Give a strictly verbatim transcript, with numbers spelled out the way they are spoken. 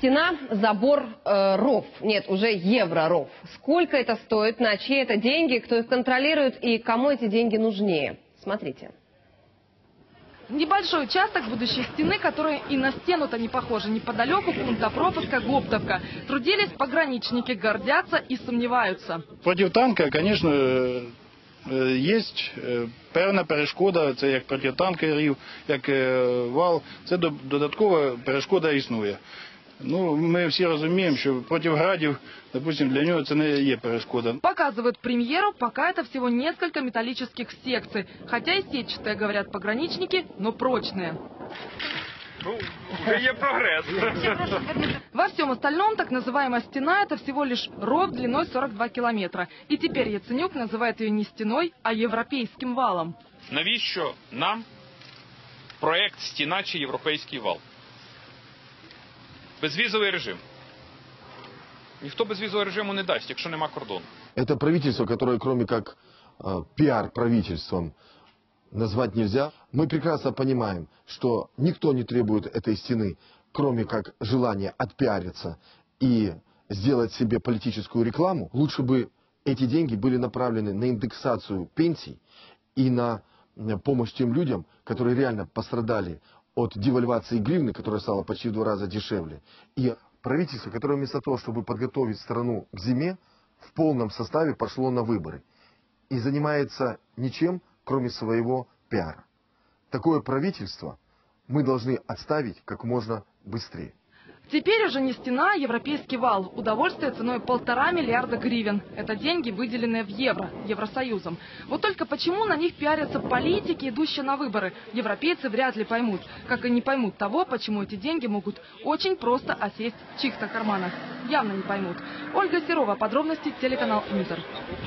Стена, забор, э, ров. Нет, уже евро-ров. Сколько это стоит, на чьи это деньги, кто их контролирует и кому эти деньги нужнее? Смотрите. Небольшой участок будущей стены, которая и на стену-то не похожа. Неподалеку пункта пропуска Гоптовка. Трудились пограничники, гордятся и сомневаются. Против танка, конечно, є певна перешкода. Це як протитанковий рів, як вал. Це додаткова перешкода існує. Ну, мы все разумеем, что против градів, допустим, для него это не є перешкода. Показывают премьеру, пока это всего несколько металлических секций. Хотя и сетчатые, говорят пограничники, но прочные. Ну, уже есть прогресс. Во всем остальном так называемая стена – это всего лишь ров длиной сорок два километра. И теперь Яценюк называет ее не стеной, а европейским валом. Навіщо нам проект «Стіна» чи «Європейський вал»? Безвізовий режим. Ніхто безвізового режиму не дасть, якщо нема кордону. Это правительство, которое кроме как э, пиар-правительством назвать нельзя. Мы прекрасно понимаем, что никто не требует этой стены, кроме как желания отпиариться и сделать себе политическую рекламу. Лучше бы эти деньги были направлены на индексацию пенсий и на помощь тем людям, которые реально пострадали от девальвации гривны, которая стала почти в два раза дешевле. И правительство, которое вместо того, чтобы подготовить страну к зиме, в полном составе пошло на выборы. И занимается ничем, кроме своего пиара. Такое правительство мы должны отставить как можно быстрее. Теперь уже не стена, а европейский вал. Удовольствие ценой полтора миллиарда гривен. Это деньги, выделенные в евро, Евросоюзом. Вот только почему на них пиарятся политики, идущие на выборы, европейцы вряд ли поймут. Как и не поймут того, почему эти деньги могут очень просто осесть в чьих-то карманах. Явно не поймут. Ольга Серова, подробности, телеканал Интер.